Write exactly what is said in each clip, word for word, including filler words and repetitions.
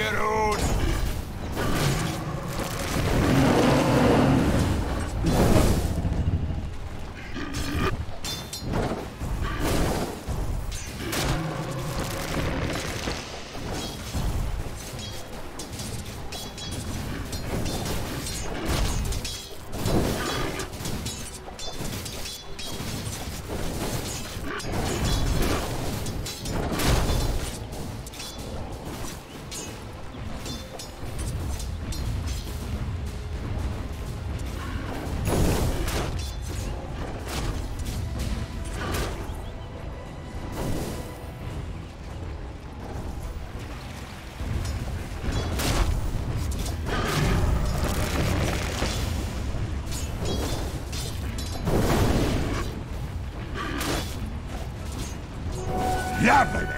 your own. Yeah, baby!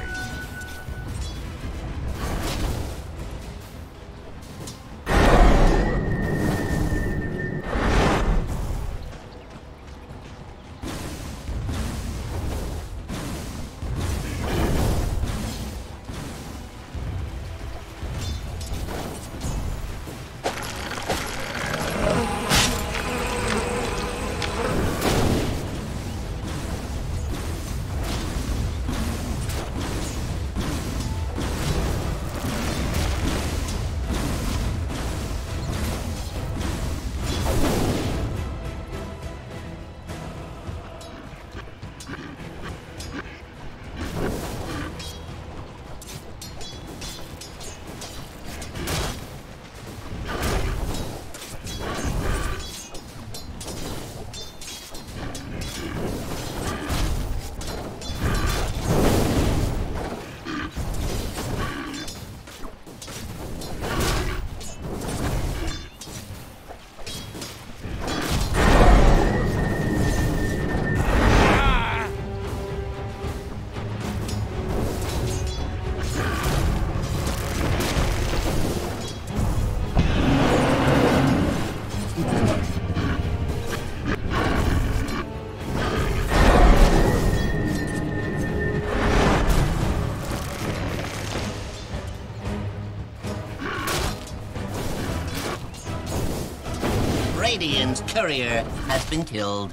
Radiant's courier has been killed.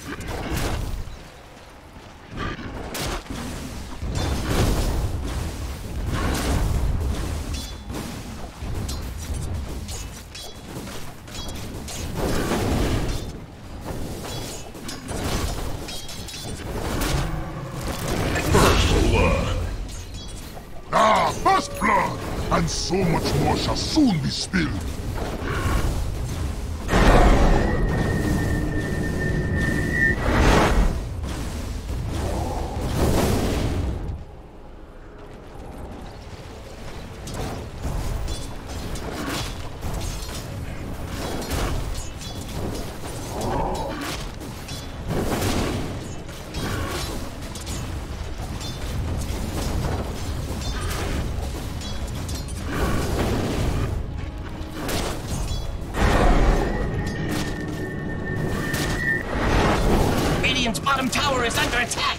First blood! Ah, first blood! And so much more shall soon be spilled. Radiant's bottom tower is under attack!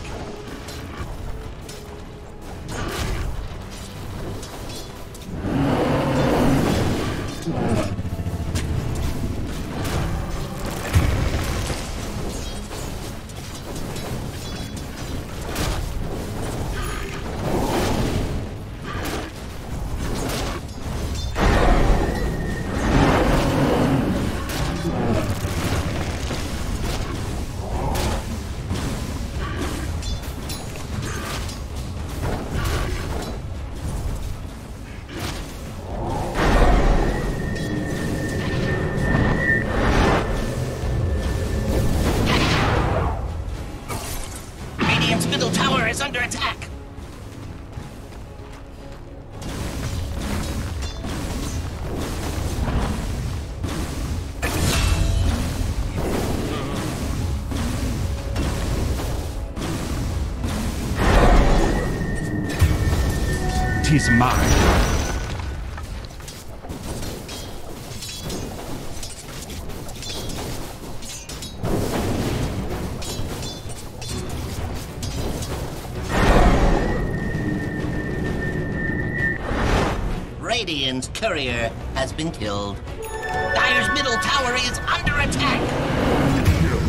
Middle tower is under attack! Tis mine. Radiant's courier has been killed. Dire's middle tower is under attack.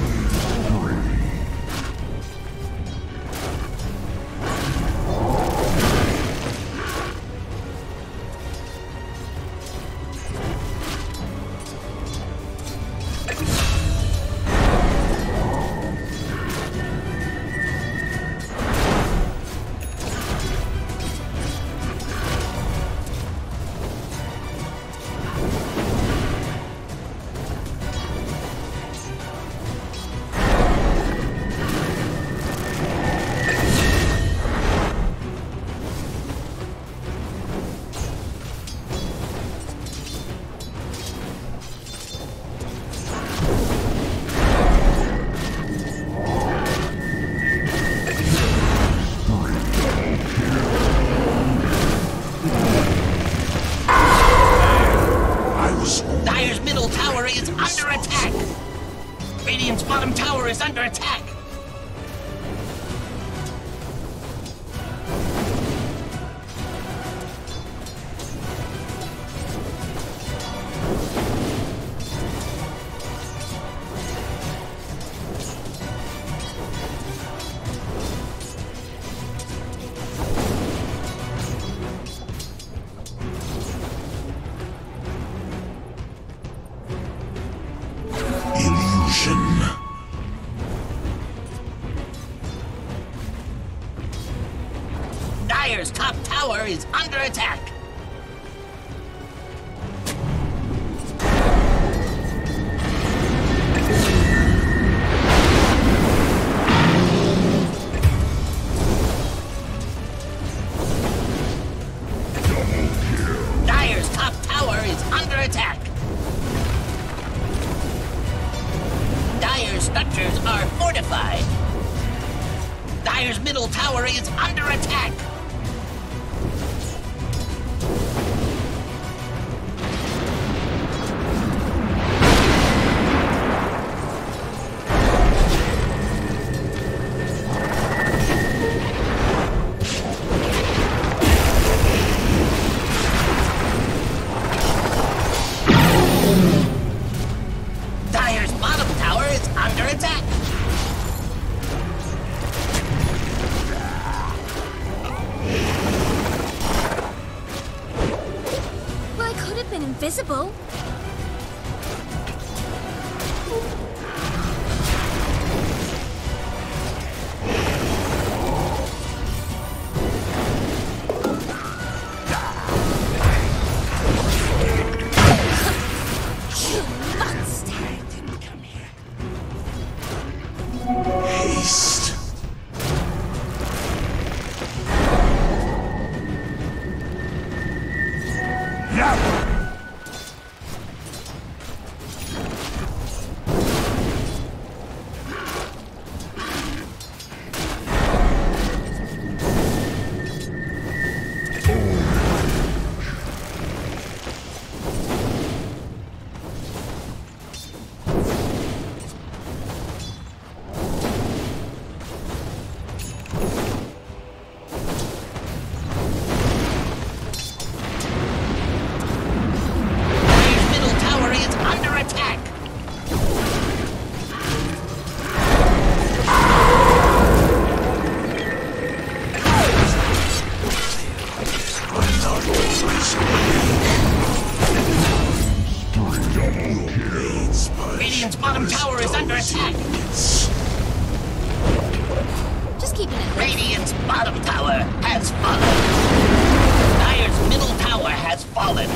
Radiant's bottom tower is under attack! Dire's top tower is under attack. Dire's top tower is under attack. Dire's structures are fortified. Dire's middle tower is under attack. Dire's bottom tower is under attack. Well, I could have been invisible. Haste. Yeah. Radiant's bottom tower is under attack. Just keeping it. Radiant's bottom tower has fallen. Dire's middle tower has fallen.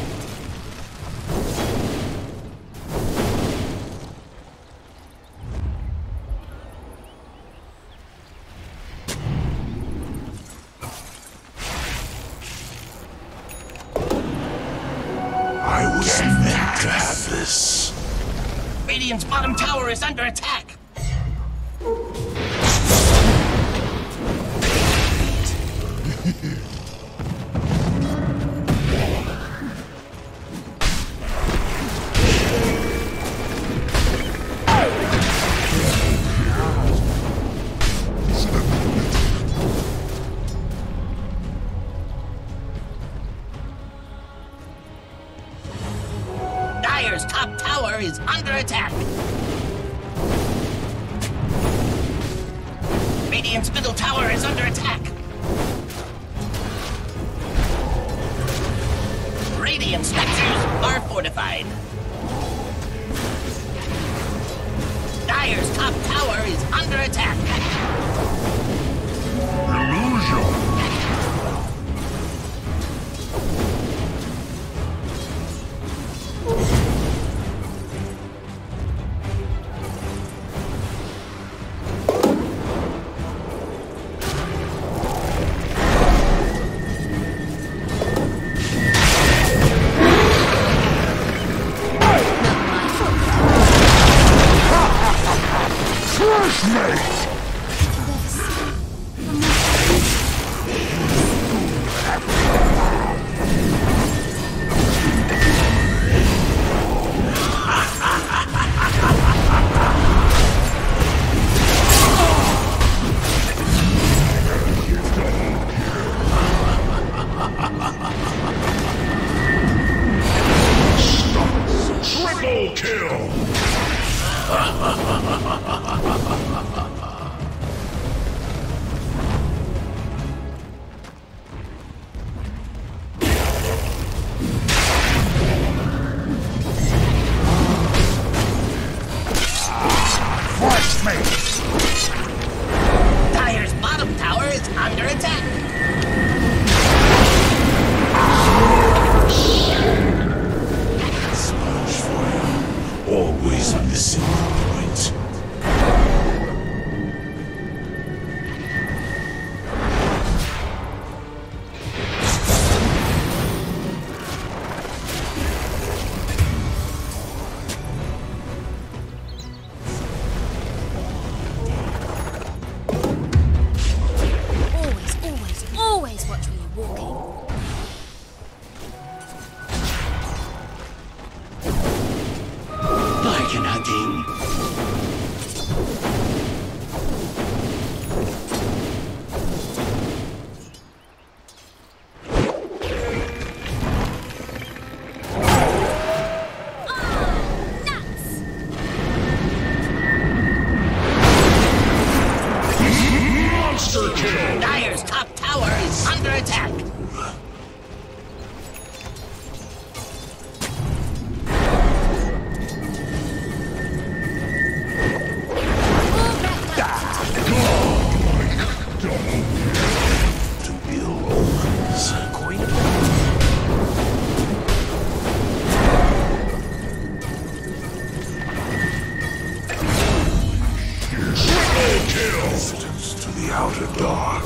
I was meant to have this. Radiant's bottom tower is under attack. tower is under attack. Radiant's middle tower is under attack. Radiant structures are fortified. Dire's top tower is under attack. Illusion! Triple kill! Fight me! Dire's bottom tower is under attack. Always missing the point. Always, always, always watch where you're walking. Bargain hunting. Nuts! Monster kill! Dire's top tower is under attack. To ill omens. Triple kill! Distance to the outer dark.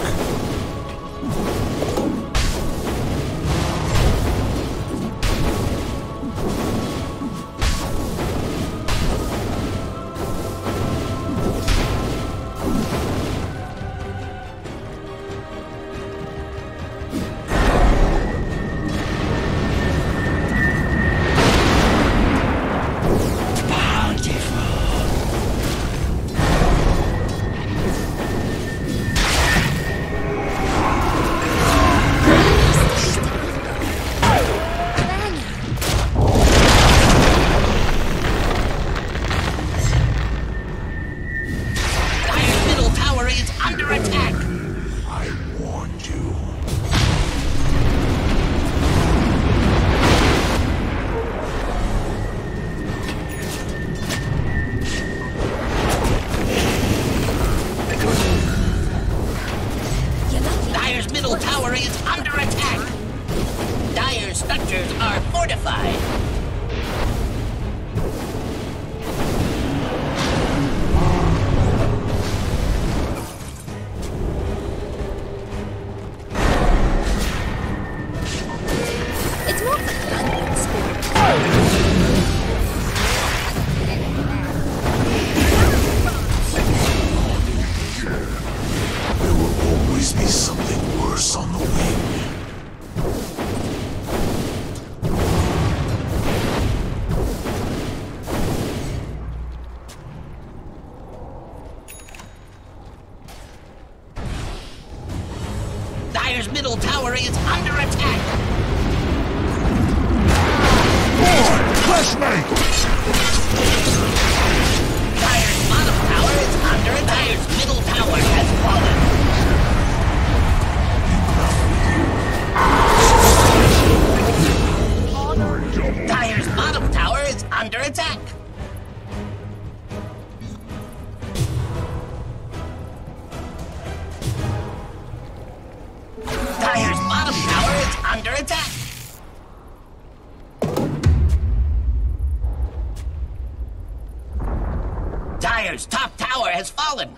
Dire's middle tower is under attack. I warned you. Dire's middle tower is under attack. Dire's structures are fortified. It's more like a animal spirit. There will always be something worse on the wing. Dire's middle tower is under attack. Boy! Crush me! Dire's bottom tower is under attack. Dire's middle tower has fallen. Dire's bottom tower is under attack. Dire's bottom tower is under attack. Dire's top tower has fallen.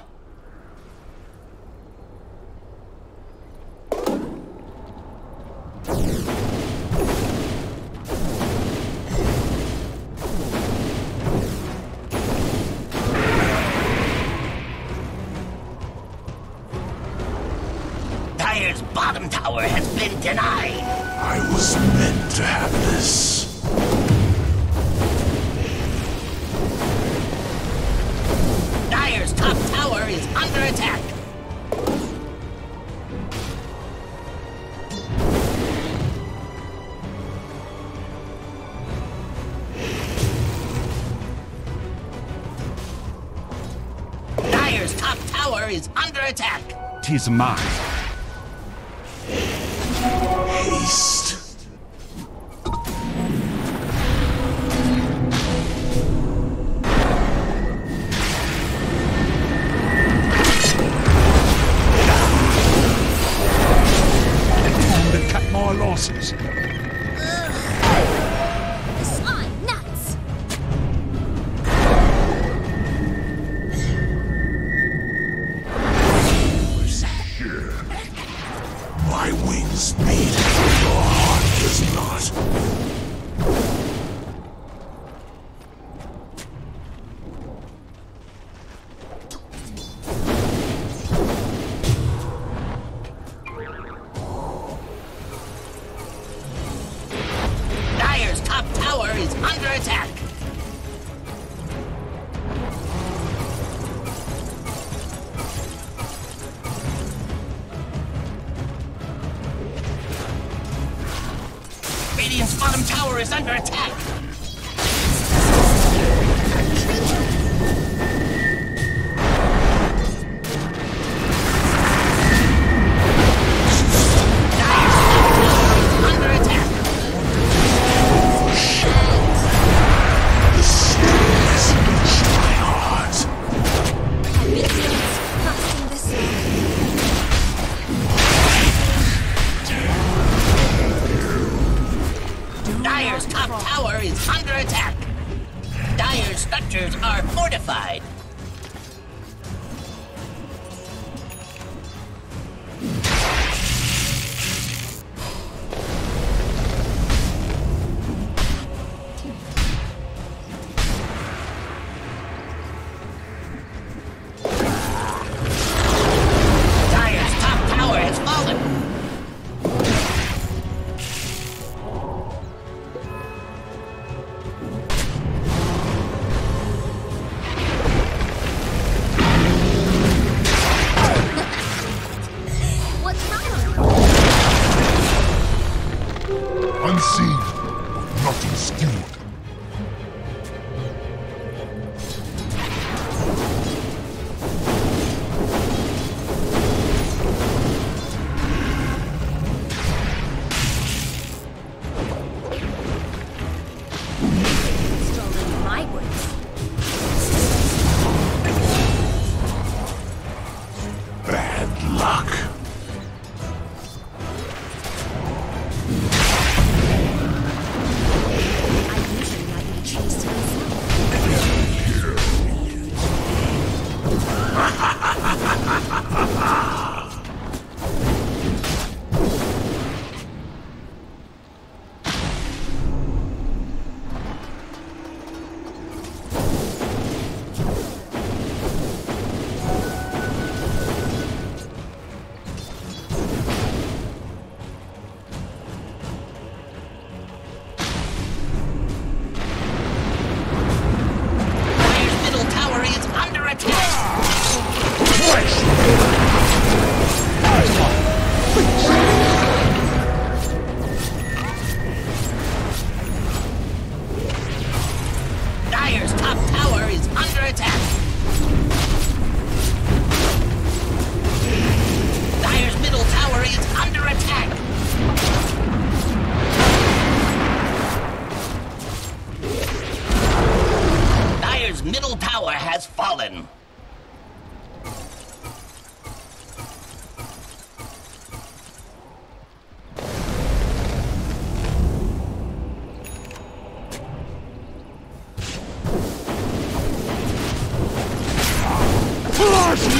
Dire's bottom tower has been denied. I was meant to have this. Dire's top tower is under attack. Dire's top tower is under attack. 'Tis mine. Haste. Time to cut my losses. The slime nuts. My wings beat, your heart does not. Dire's top tower is under attack. Radiant's bottom tower is under attack. Dire's bottom tower is under attack. The stillness against my heart. Crossing the sea. Dire's top tower is under attack. Dire's structures are fortified. Dire's top tower has fallen. What's wrong? Unseen, not obscured. Strolling my woods. Bad luck. I usually like to chase myself.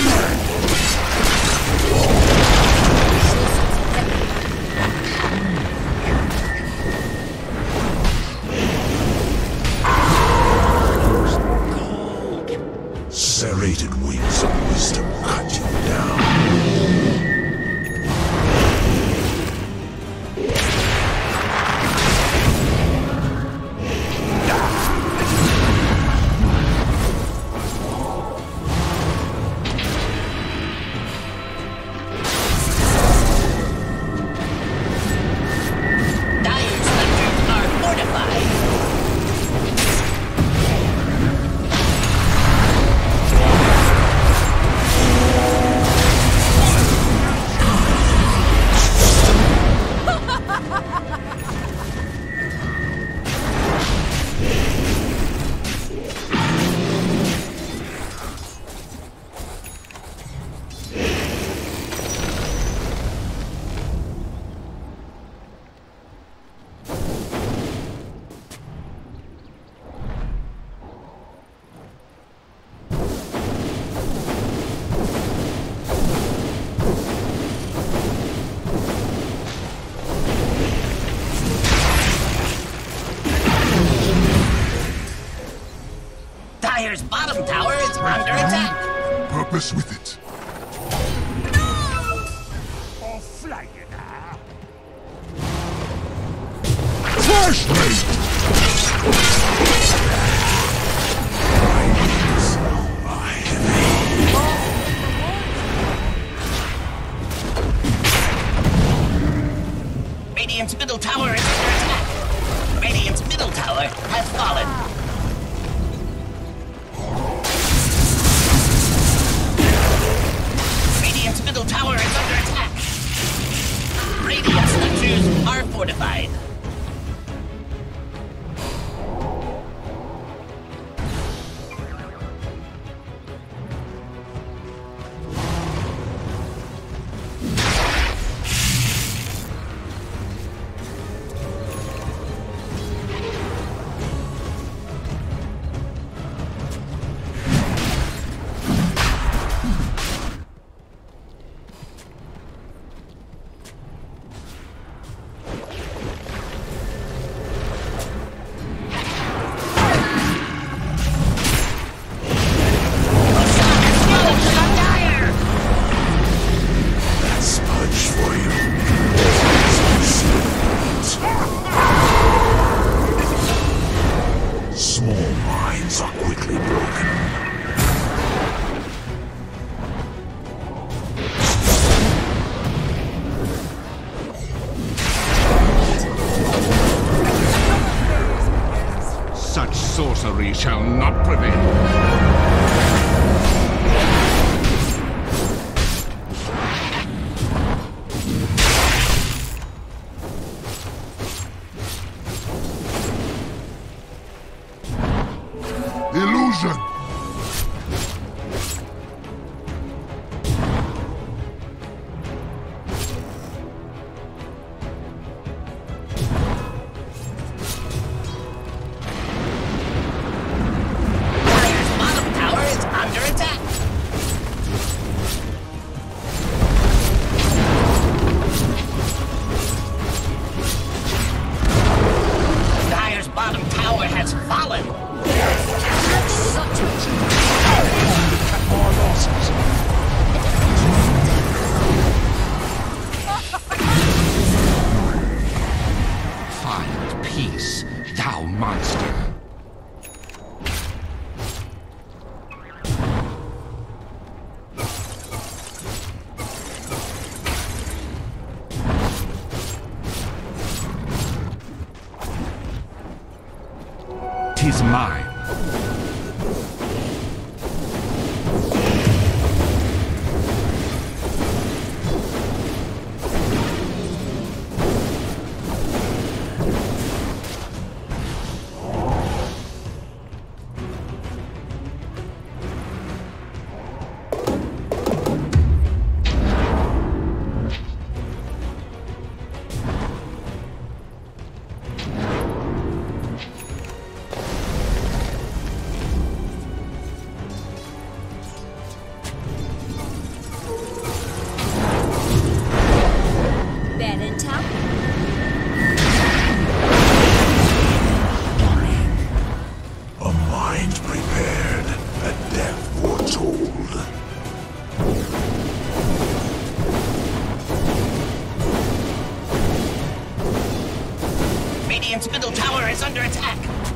Serrated wings of wisdom cut you down. Dire's structures are fortified. Dire's bottom tower is under attack. Purpose with it. Or fly you now. Flash rate! Radiant's middle tower is under attack. Radiant's middle tower has fallen. Radiant's middle tower is under attack. Radiant structures are fortified. Small minds are quickly broken. Such sorcery shall not prevail. Illusion! Dire's bottom tower is under attack. Dire's bottom tower has fallen. Cut my losses. Find peace, thou monster. Tis mine. tower? A mind prepared, a death foretold. Radiant's middle tower is under attack.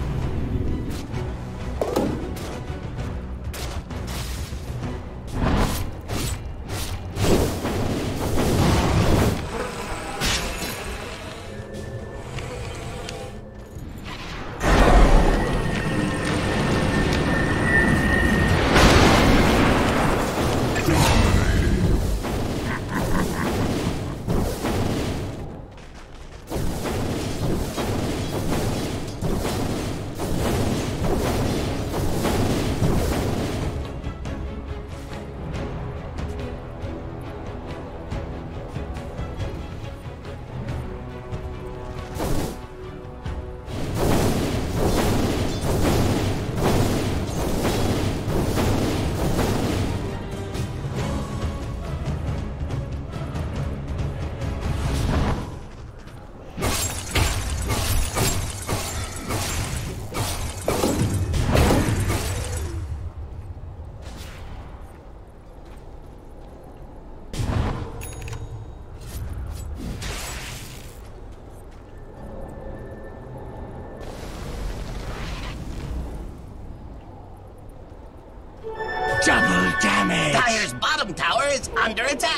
Double damage! Dire's bottom tower is under attack.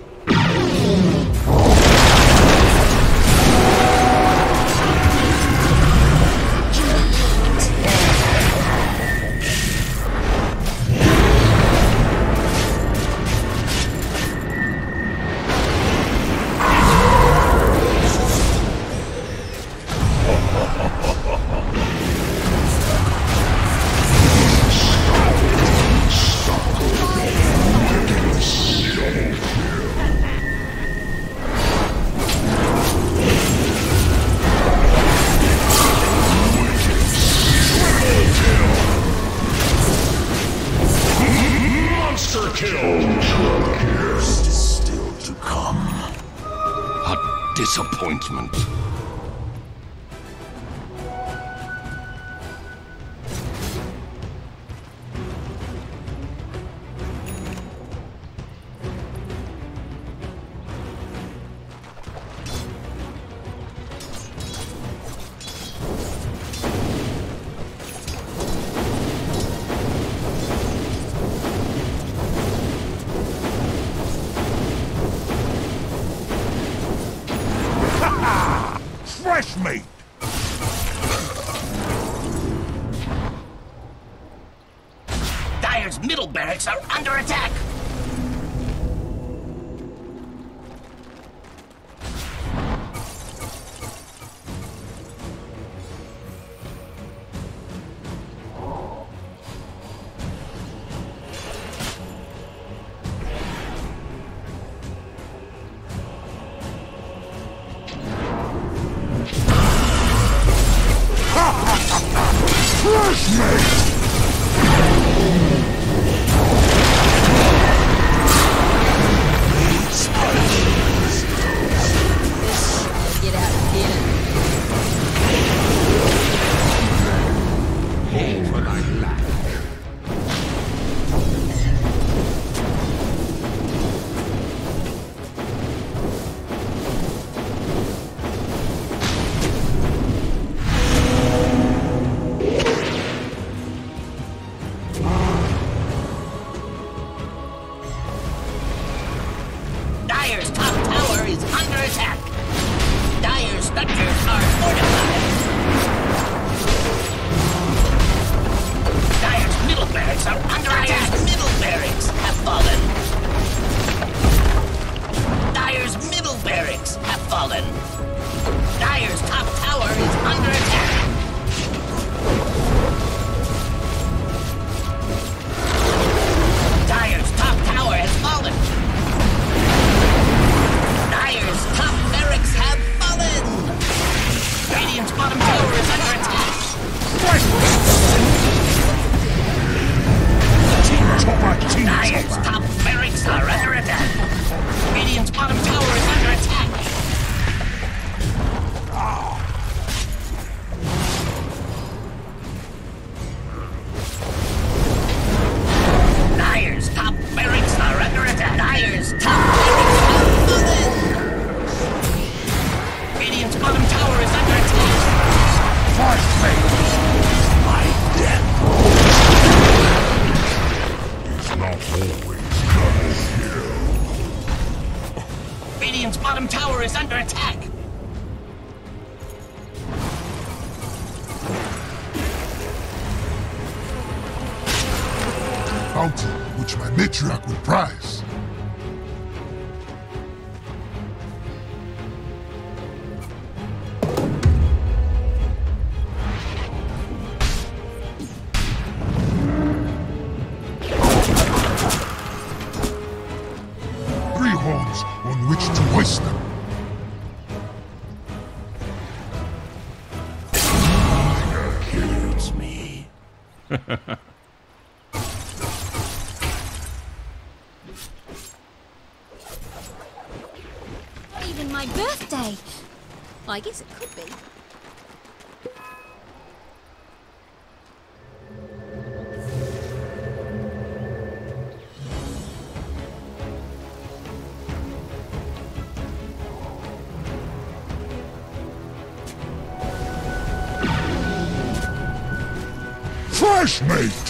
Disappointment. Fresh meat! Dire's middle barracks are under attack. Fresh meat! Get out and get it. Over thy lack. Dire's top tower is under attack. Dire's structures are fortified. Dire's middle barracks are under attack. Dire's middle barracks have fallen. Dire's middle barracks have fallen. Dire's top tower is under attack. Dire's top tower has fallen. Dire's top barracks have fallen! Radiant's bottom tower is under attack! Team chopper, team Dire's chopper! top barracks Radiant's bottom tower is under attack. Bounty, which my matriarch will prize. Three horns on which to hoist them. Kills me. Even my birthday. I guess it could be. Fresh mate!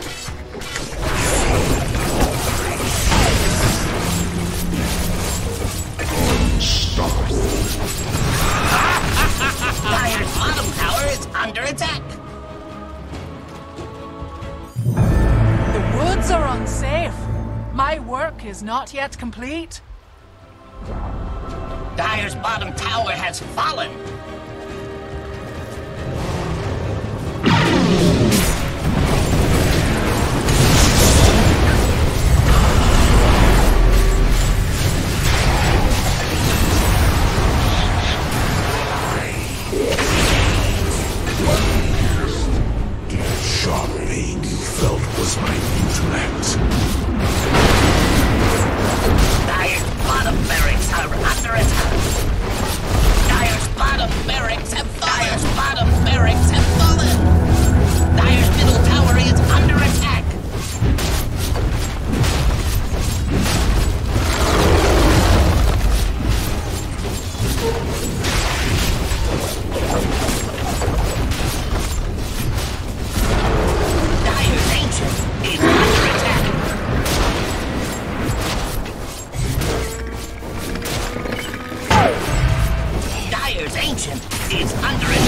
Dire's bottom tower is under attack. The woods are unsafe. My work is not yet complete. Dire's bottom tower has fallen. Sharp pain you felt was my intellect. Dire's bottom barracks are under attack. Dire's bottom barracks have fallen. Dire's bottom barracks have fallen. Dire's middle tower is under attack. Dire's ancient is under attack. Dire's ancient is under attack.